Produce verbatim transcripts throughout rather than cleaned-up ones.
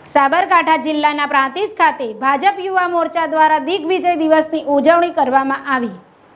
સાબરકાંઠા જિલ્લાના પ્રાંતિજ ખાતે ભાજપ યુવા મોરચા દ્વારા દિગ્વિજય દિવસની ઉજવણી કરવામાં આવી।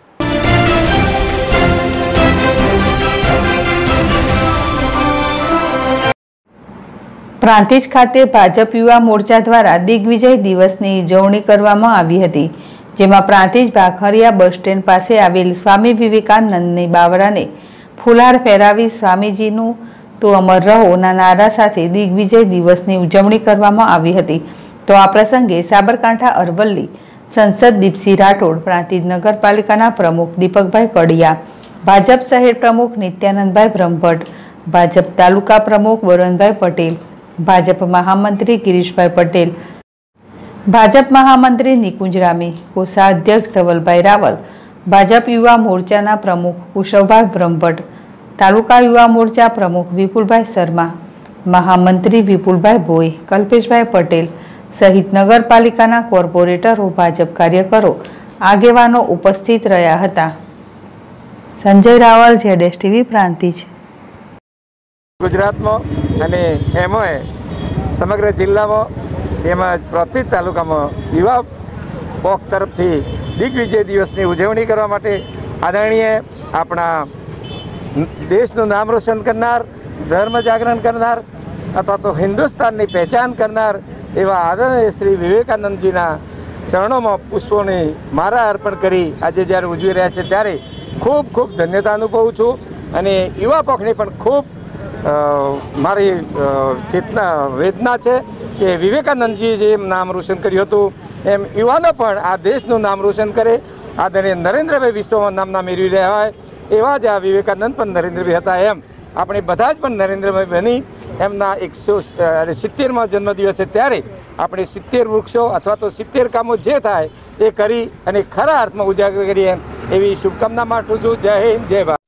પ્રાંતિજ ખાતે ભાજપ યુવા મોરચા દ્વારા દિગ્વિજય દિવસની ઉજવણી કરવામાં આવી હતી, જેમાં પ્રાંતિજ ભાખરિયા બસ સ્ટેન્ડ પાસે આવેલ સ્વામી વિવેકાનંદની બાવડાને ફુલહાર ફેરાવી સ્વામીજીનું તો અમર રહોના નારા સાથે દિગ્વિજય દિવસની ઉજવણી કરવામાં આવી હતી। તો આ પ્રસંગે સાબરકાંઠા અરવલ્લી સંસદ દીપસિંહ રાઠોડ, પ્રાંતિજ નગરપાલિકાના પ્રમુખ દીપકભાઈ કડિયા, ભાજપ શહેર પ્રમુખ નિત્યાનંદભાઈ બ્રહ્મભટ્ટ, ભાજપ તાલુકા પ્રમુખ વરુણભાઈ પટેલ, ભાજપ મહામંત્રી ગિરીશભાઈ પટેલ, ભાજપ મહામંત્રી નિકુંજ રામી, કોષાધ્યક્ષ ધવલભાઈ રાવલ, ભાજપ યુવા મોરચાના પ્રમુખ કુશવભાઈ બ્રહ્મભટ્ટ, તાલુકા યુવા મોરચા પ્રમુખ વિપુલભાઈ શર્મા, મહામંત્રી વિપુલભાઈ ભોઈ, કલ્પેશભાઈ પટેલ સહિત નગરપાલિકાના કોર્પોરેટરો, ભાજપ કાર્યકરો, આગેવાનો ઉપસ્થિત રહ્યા હતા। સંજય રાવલ, જેડેશ ટીવી, પ્રાંતિજ। ગુજરાતમાં અને એમાં સમગ્ર જિલ્લામાં તેમજ પ્રાંતિજ તાલુકામાં યુવા બોક તરફથી દિગ્વિજય દિવસની ઉજવણી કરવા માટે આદરણીય આપણા દેશનું નામ રોશન કરનાર, ધર્મ જાગરણ કરનાર અથવા તો હિન્દુસ્તાનની પહેચાન કરનાર એવા આદરણીય શ્રી વિવેકાનંદજીના ચરણોમાં પુષ્પોની માળા અર્પણ કરી આજે જ્યારે ઉજવી રહ્યા છે ત્યારે ખૂબ ખૂબ ધન્યતા અનુભવું છું અને યુવા પક્ષની પણ ખૂબ મારી ચેતના વેદના છે કે વિવેકાનંદજીએ જેમ નામ રોશન કર્યું હતું એમ યુવાનો પણ આ દેશનું નામ રોશન કરે। આદરણીય નરેન્દ્રભાઈ વિશ્વમાં નામના મેળવી રહ્યા હોય એવા જ આ વિવેકાનંદ પણ નરેન્દ્રભાઈ હતા, એમ આપણે બધા જ પણ નરેન્દ્રભાઈ બની એમના એકસો સિત્તેરમાં જન્મદિવસે ત્યારે આપણે સિત્તેર વૃક્ષો અથવા તો સિત્તેર કામો જે થાય એ કરી અને ખરા અર્થમાં ઉજાગર કરીએ એવી શુભકામના પાઠવું છું। જય હિન્દ, જય ભારત।